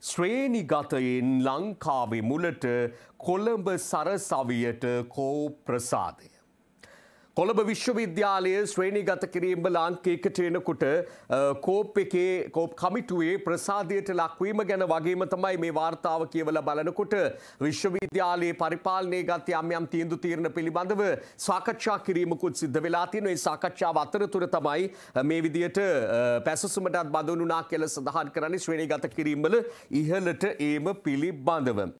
ශ්‍රේණිගතයෙන් ලංකාවේ මුලට කොළඹ සරසවියට කෝ ප්‍රසාදය. කොළඹ විශ්වවිද්‍යාලයේ ශ්‍රේණිගත කිරීම ලාංකිකයට එනකොට කෝප් කමිටුවේ ප්‍රසාදයට ලක්වීම ගැන වගේම තමයි මේ වාර්තාව කියවලා බලනකොට විශ්වවිද්‍යාලයේ පරිපාලනය ගත් යම් තීන්දුව తీරන පිළිබඳව සාකච්ඡා කිරීමකුත් සිද්ධ වෙලා තියෙනවා. ඒ සාකච්ඡාව අතරතුර තමයි මේ විදියට පැසසුමටත් බඳුනුනා කියලා සඳහන් කරන්නේ ශ්‍රේණිගත කිරීම වල ඉහළට ඒම පිළිබඳව.